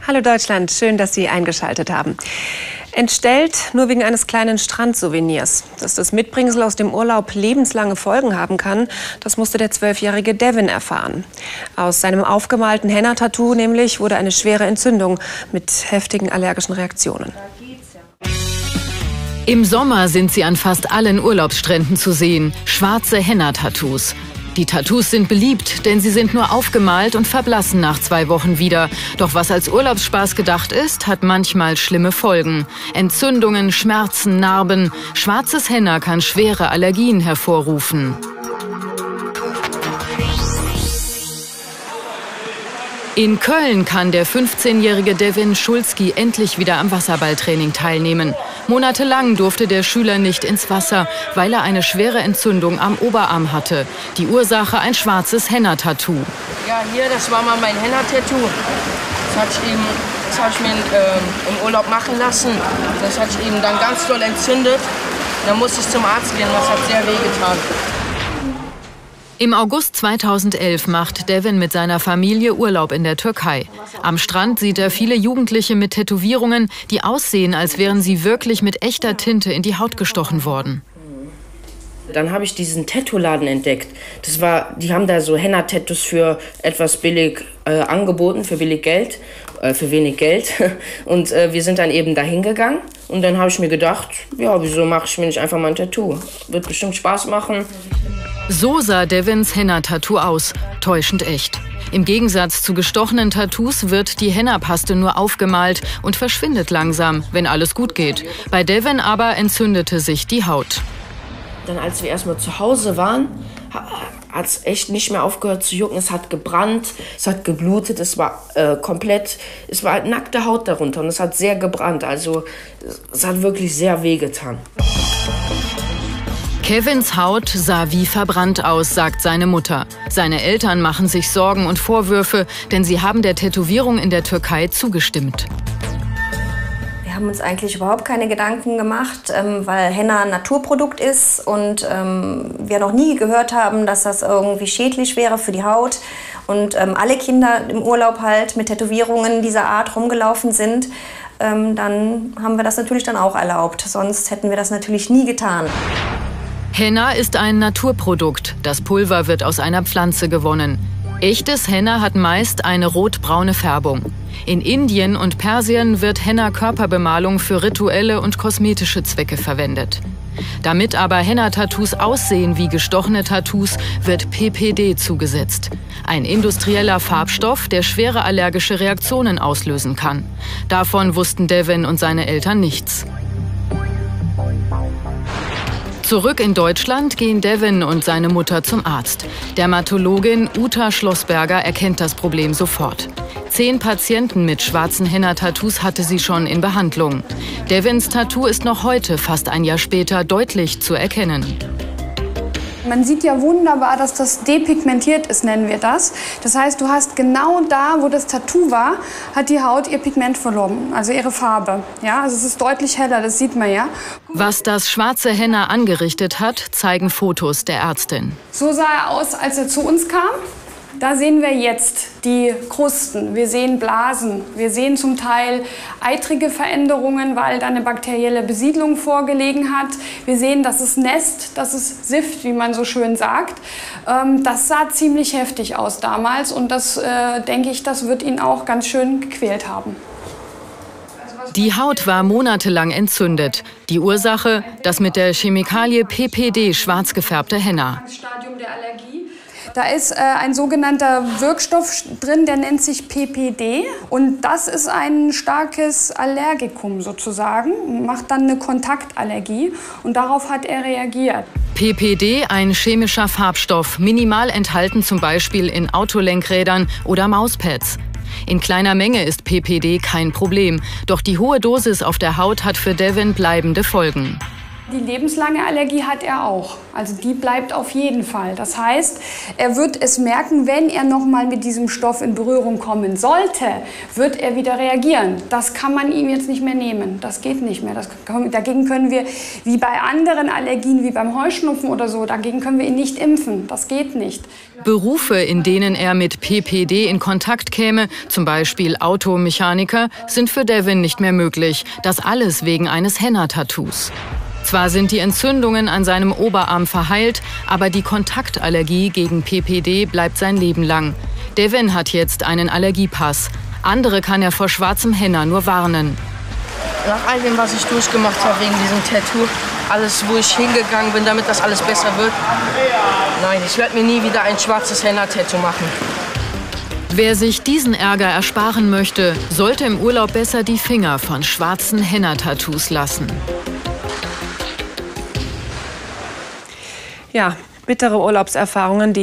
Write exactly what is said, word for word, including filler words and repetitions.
Hallo Deutschland, schön, dass Sie eingeschaltet haben. Entstellt nur wegen eines kleinen Strandsouvenirs. Dass das Mitbringsel aus dem Urlaub lebenslange Folgen haben kann, das musste der zwölfjährige Devin erfahren. Aus seinem aufgemalten Henna-Tattoo nämlich wurde eine schwere Entzündung mit heftigen allergischen Reaktionen. Im Sommer sind sie an fast allen Urlaubsstränden zu sehen, schwarze Henna-Tattoos. Die Tattoos sind beliebt, denn sie sind nur aufgemalt und verblassen nach zwei Wochen wieder. Doch was als Urlaubsspaß gedacht ist, hat manchmal schlimme Folgen. Entzündungen, Schmerzen, Narben. Schwarzes Henna kann schwere Allergien hervorrufen. In Köln kann der fünfzehnjährige Devin Schulski endlich wieder am Wasserballtraining teilnehmen. Monatelang durfte der Schüler nicht ins Wasser, weil er eine schwere Entzündung am Oberarm hatte. Die Ursache ein schwarzes Henna-Tattoo. Ja, hier, das war mal mein Henna-Tattoo. Das habe ich, eben, das hab ich mir äh, im Urlaub machen lassen. Das hat sich eben dann ganz doll entzündet. Dann musste ich zum Arzt gehen, das hat sehr weh getan. Im August zweitausendelf macht Devin mit seiner Familie Urlaub in der Türkei. Am Strand sieht er viele Jugendliche mit Tätowierungen, die aussehen, als wären sie wirklich mit echter Tinte in die Haut gestochen worden. Dann habe ich diesen Tattoo-Laden entdeckt. Das war, die haben da so Henna-Tattoos für etwas billig äh, angeboten, für billig Geld, äh, für wenig Geld. Und äh, wir sind dann eben dahin gegangen. Und dann habe ich mir gedacht, ja, wieso mache ich mir nicht einfach mal ein Tattoo? Wird bestimmt Spaß machen. So sah Devins Henna-Tattoo aus, täuschend echt. Im Gegensatz zu gestochenen Tattoos wird die Henna-Paste nur aufgemalt und verschwindet langsam, wenn alles gut geht. Bei Devin aber entzündete sich die Haut. Dann, als wir erstmal zu Hause waren, hat es echt nicht mehr aufgehört zu jucken. Es hat gebrannt, es hat geblutet, es war äh, komplett, es war halt nackte Haut darunter und es hat sehr gebrannt. Also es hat wirklich sehr wehgetan. Kevins Haut sah wie verbrannt aus, sagt seine Mutter. Seine Eltern machen sich Sorgen und Vorwürfe, denn sie haben der Tätowierung in der Türkei zugestimmt. Wir haben uns eigentlich überhaupt keine Gedanken gemacht, weil Henna ein Naturprodukt ist und wir noch nie gehört haben, dass das irgendwie schädlich wäre für die Haut. Und alle Kinder im Urlaub halt mit Tätowierungen dieser Art rumgelaufen sind, dann haben wir das natürlich dann auch erlaubt. Sonst hätten wir das natürlich nie getan. Henna ist ein Naturprodukt. Das Pulver wird aus einer Pflanze gewonnen. Echtes Henna hat meist eine rotbraune Färbung. In Indien und Persien wird Henna-Körperbemalung für rituelle und kosmetische Zwecke verwendet. Damit aber Henna-Tattoos aussehen wie gestochene Tattoos, wird P P D zugesetzt. Ein industrieller Farbstoff, der schwere allergische Reaktionen auslösen kann. Davon wussten Devin und seine Eltern nichts. Zurück in Deutschland gehen Devin und seine Mutter zum Arzt. Dermatologin Uta Schlossberger erkennt das Problem sofort. Zehn Patienten mit schwarzen Henna-Tattoos hatte sie schon in Behandlung. Devins Tattoo ist noch heute, fast ein Jahr später, deutlich zu erkennen. Man sieht ja wunderbar, dass das depigmentiert ist, nennen wir das. Das heißt, du hast genau da, wo das Tattoo war, hat die Haut ihr Pigment verloren, also ihre Farbe. Ja, also es ist deutlich heller, das sieht man ja. Was das schwarze Henna angerichtet hat, zeigen Fotos der Ärztin. So sah er aus, als er zu uns kam. Da sehen wir jetzt die Krusten, wir sehen Blasen, wir sehen zum Teil eitrige Veränderungen, weil da eine bakterielle Besiedlung vorgelegen hat. Wir sehen, dass es nässt, dass es sifft, wie man so schön sagt. Das sah ziemlich heftig aus damals und das, äh, denke ich, das wird ihn auch ganz schön gequält haben. Die Haut war monatelang entzündet. Die Ursache, das mit der Chemikalie P P D schwarz gefärbte Henna. Da ist äh, ein sogenannter Wirkstoff drin, der nennt sich P P D. Und das ist ein starkes Allergikum sozusagen, macht dann eine Kontaktallergie. Und darauf hat er reagiert. P P D, ein chemischer Farbstoff, minimal enthalten zum Beispiel in Autolenkrädern oder Mauspads. In kleiner Menge ist P P D kein Problem. Doch die hohe Dosis auf der Haut hat für Devin bleibende Folgen. Die lebenslange Allergie hat er auch. Also die bleibt auf jeden Fall. Das heißt, er wird es merken, wenn er noch mal mit diesem Stoff in Berührung kommen sollte, wird er wieder reagieren. Das kann man ihm jetzt nicht mehr nehmen. Das geht nicht mehr. Das, dagegen können wir, wie bei anderen Allergien, wie beim Heuschnupfen oder so, dagegen können wir ihn nicht impfen. Das geht nicht. Berufe, in denen er mit P P D in Kontakt käme, zum Beispiel Automechaniker, sind für Devin nicht mehr möglich. Das alles wegen eines Henna-Tattoos. Zwar sind die Entzündungen an seinem Oberarm verheilt, aber die Kontaktallergie gegen P P D bleibt sein Leben lang. Devin hat jetzt einen Allergiepass. Andere kann er vor schwarzem Henna nur warnen. Nach all dem, was ich durchgemacht habe wegen diesem Tattoo, alles, wo ich hingegangen bin, damit das alles besser wird, nein, ich werde mir nie wieder ein schwarzes Henna-Tattoo machen. Wer sich diesen Ärger ersparen möchte, sollte im Urlaub besser die Finger von schwarzen Henna-Tattoos lassen. Ja, bittere Urlaubserfahrungen, die